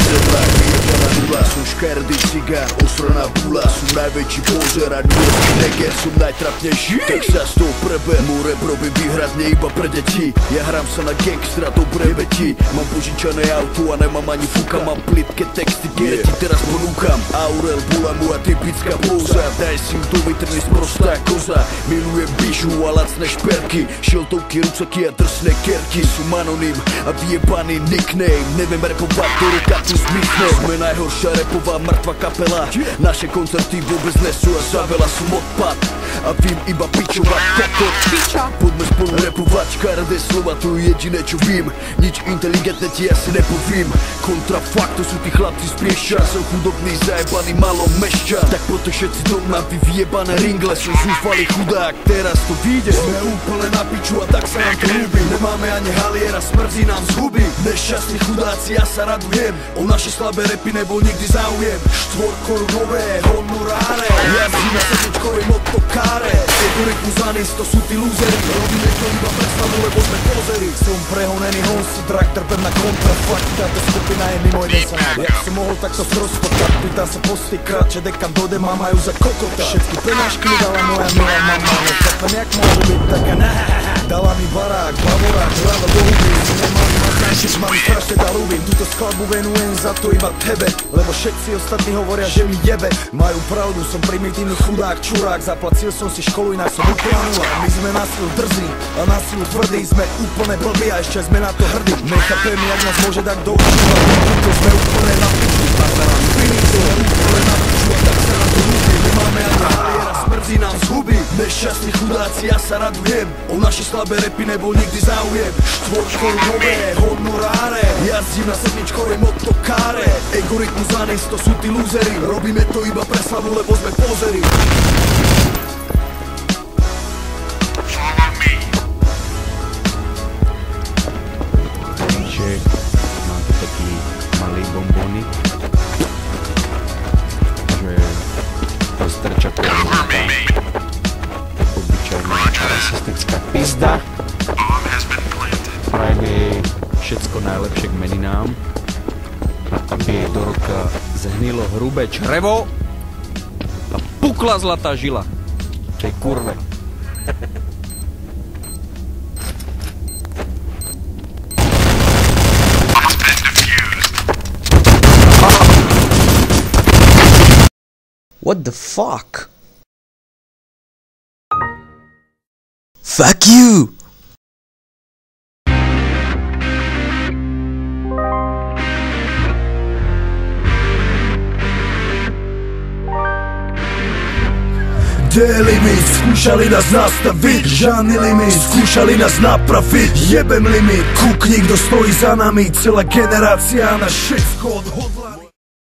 sedla, vyjebaná nula. Som škardý cigár, osraná bula. Som najväčší pozer a nulský neger. Som najtrapnejší, tak sa z toho prebe. Môj rap robím výhradne iba pre deti. Ja hrám sa na gangstra, dobre veti. Mám požičané auto a nemám ani fuka. Mám plitké texty, kde ti teraz ponúkam. Aurel bola moja typická póza. Daj si do vitrny sprostá koza. Milujem bižu a lacné šperky. Šiltovky, rucaky a drsné kerky. Som anonym a vyjebaný nickname. Neviem repovať, to ruka tu zmizne. Sme najhoršia repová mŕtva kapela. Naše koncerty vôbec nesú a za veľa som odpad. A vím iba pičovať kokot. Poďme spolu repovať, každé slova, to je jediné čo vím. Nič inteligentné ti asi nepovím. Kontrafakt, to sú tí chlapci z Prieša. Som chudobný, zajebaný, malo mešťa. Tak poďte všetci doma, vy vyjebané ringle. Som zúfalý chudák, teraz to vyjde. Sme úplne na piču a tak sa nám to ľúbi. Nemáme ani haliera, smrzí nám z huby. Nešťastní chudáci, ja sa radujem. O naše slabé repy nebol nikdy záujem. Štvorkorunové honoráre. Jazdí na sedmičkovej motokáre. Egoritmus anis, to sú tí lúzery. Robíme to iba predstavu, lebo sme pozery. Som prehonený honsi, drak, trpem na kontrafakt. Táto skupina je mimo jeden sa nájde. Jak som mohol takto zrozpotať, pýta sa posty kráče, dekan dode ma majú za kokota. Všetky penášky mi dala moja milá mama. Nechápem jak môžu byť taká dala mi barák, bavorák, hlava do huby. Nemám makáčič, mám strašne ľúbim. Túto skladbu venujem za to iba tebe, lebo všetci ostatní hovoria, že mi jebe. Majú pravdu, som primitívny chudák, čurák. Zaplatil som si školu, inak som úplná nula. My sme na silu drzí a na silu tvrdí. Sme úplne blbí a ešte sme na to hrdí. Nechápem, jak nás môže dať do uchu. To sme úplne na piču. A sa nám finito, úplne na piču a tak sa nám to ľúbi. Nemáme ani haliera, smrzí nám z huby. Nešťastní chudáci, ja sa radujem. O naše slabé repy nebol nikdy záujem. Štvorkorunové honoráre. Jazdím na sedmičkovej motokáre. Egoritmus anis, to sú tí lúzery. Robíme to iba pre slavu, lebo sme pozery. Takže mám tu taký malý bombónik, že postrča prezidenta, obyčajná rasistická pizda. Prajem jej všetko najlepšie k meninám, aby jej do roka zhnilo hrubé črevo a pukla zlatá žila tej kurve. What the fuck? Fuck you! Limit, skúšali nás nastaviť. Žiadny limit, skúšali nás napraviť. Jebem limit, kúkni, kto stojí za nami. Celá generácia na všetko odhodlaný.